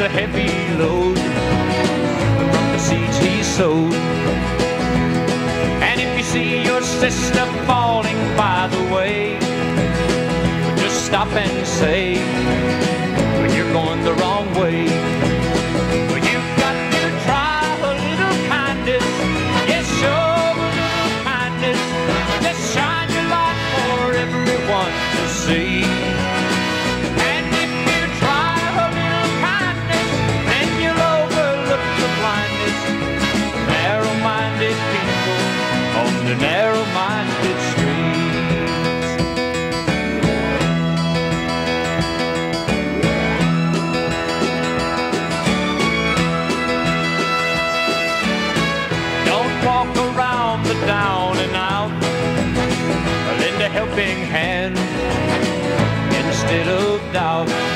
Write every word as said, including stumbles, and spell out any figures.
a heavy load from the seeds he sowed. And if you see your sister falling by the way, just stop and say, well, you're going the wrong way. Well, you've got to try a little kindness. Yes, show a little kindness. Just shine your light for everyone to see. And if you try a little kindness, then you'll overlook the blindness of narrow-minded people on the narrow-minded streets. Walk around the down and out, lend a helping hand instead of doubt.